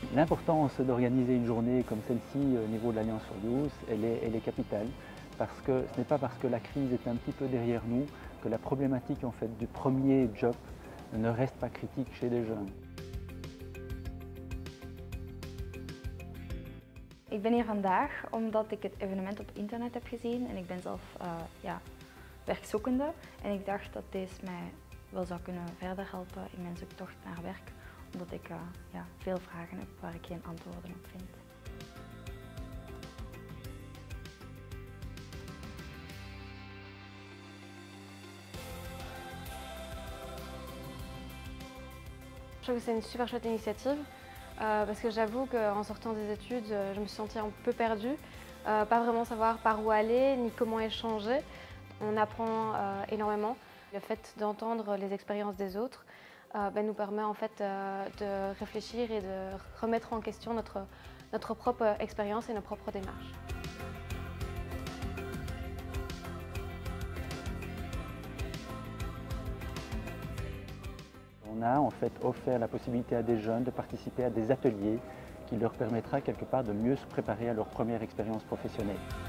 L'importance d'organiser une journée comme celle-ci au niveau de l'Alliance for Youth, elle est capitale, parce que ce n'est pas parce que la crise est un petit peu derrière nous que la problématique en fait, du premier job ne reste pas critique chez les jeunes. Ik ben hier vandaag omdat ik het evenement op internet heb gezien en ik ben zelf werkzoekende. En ik dacht dat deze mij wel zou kunnen verder helpen in mijn zoektocht naar werk, omdat ik veel vragen heb waar ik geen antwoorden op vind. Je trouve que c'est une super chouette initiative parce que j'avoue qu'en sortant des études, je me suis sentie un peu perdue, pas vraiment savoir par où aller ni comment échanger. On apprend énormément. Le fait d'entendre les expériences des autres nous permet en fait de réfléchir et de remettre en question notre propre expérience et nos propres démarches. On a en fait offert la possibilité à des jeunes de participer à des ateliers qui leur permettra quelque part de mieux se préparer à leur première expérience professionnelle.